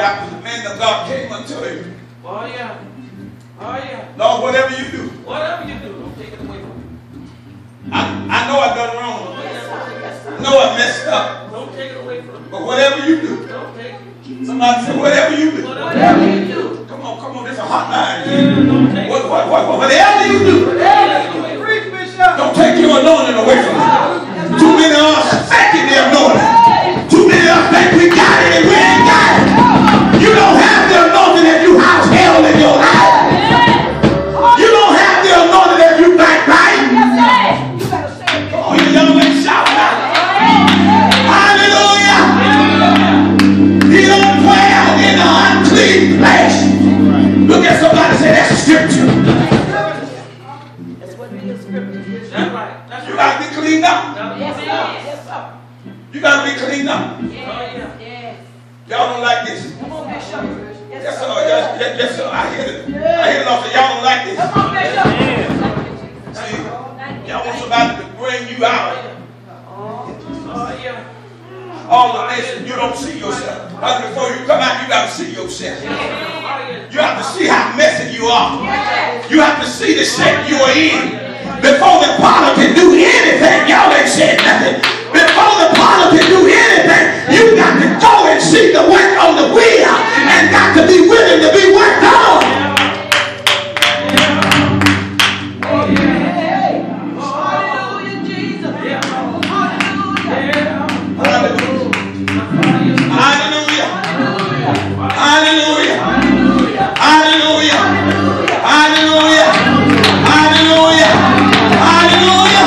after the man of God came unto him. Oh, yeah. Oh, yeah. Lord, whatever you do. Whatever you do, don't take it away from me. I know I done wrong. Oh, yes, sir. Yes, sir. I know I messed up. Don't take it away from me. But whatever you do. Don't take it. Somebody say, whatever you do. Whatever you do. Come on, there's a hotline. Yeah, don't take it. Whatever you do. Don't take your anointing away from me. Too many of us faking their anointing. Too many of us think we got it and we ain't got it. You don't have the anointing that you house hell in your life. You don't have the anointing that you backbite. Oh, you young men shout out. Hallelujah. He don't dwell in an unclean place. Look at somebody and say, that's a scripture. That's what it is, scripture. That's right. That's You got to be cleaned up. Yes, sir. Yes, sir. You got to be cleaned up. Yes. Y'all don't like this. Come on, Bishop. Yes, sir. Yes, sir. I hear it. I hear it off. Y'all don't like this. Come on, Bishop. See, y'all want somebody to bring you out. Oh, yeah. All of this, and you don't see yourself. But before you come out, you got to see yourself. You have to see how messy you are. You have to see the shape you are in. Before the potter can do anything, y'all ain't said nothing. Before the potter can do anything, you got to go and see the work on the wheel and got to be willing to be worked on. Hallelujah, Jesus. Hallelujah. Hallelujah. Hallelujah. Hallelujah. Hallelujah. Hallelujah.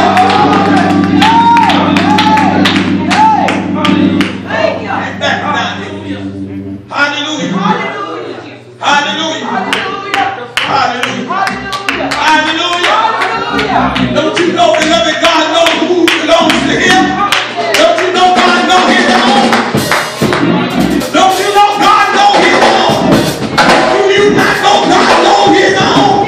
And back down here. Hallelujah. Hallelujah. Hallelujah. Hallelujah. Don't you know, beloved, God knows who belongs to him? Don't you know God knows his own? Don't you know God knows his own? Do you not know God knows his own?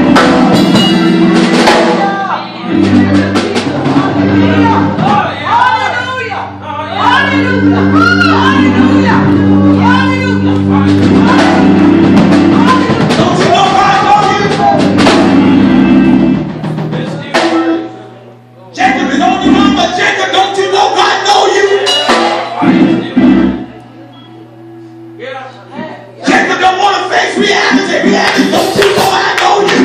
Don't you know God knows you? Jacob is on the run, but Jacob, don't you know God knows you? Jacob don't want to face reality. Reality